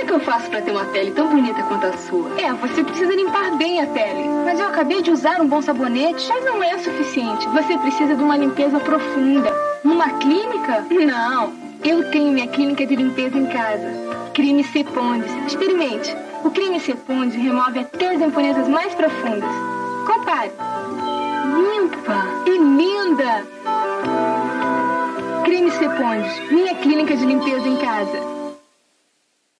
que eu faço pra ter uma pele tão bonita quanto a sua? Você precisa limpar bem a pele. Mas eu acabei de usar um bom sabonete. Mas não é suficiente. Você precisa de uma limpeza profunda. Numa clínica? Não. Eu tenho minha clínica de limpeza em casa. Creme Sepondes. Experimente. O creme Sepondes remove até as impurezas mais profundas. Compare. Limpa e linda. Creme Sepondes. Minha clínica de limpeza em casa.